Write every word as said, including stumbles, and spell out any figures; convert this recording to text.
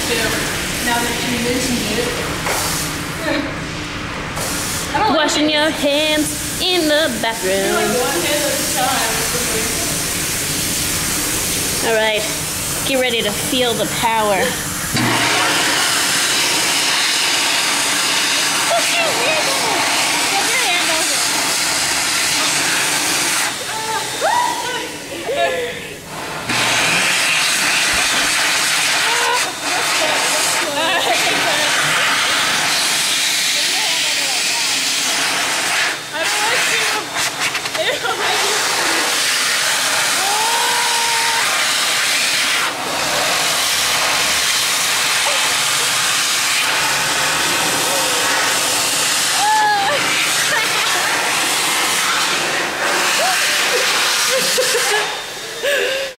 to, now that you mention it. I don't Washing like your hands in the bathroom. like one hand at a time. All right, get ready to feel the power.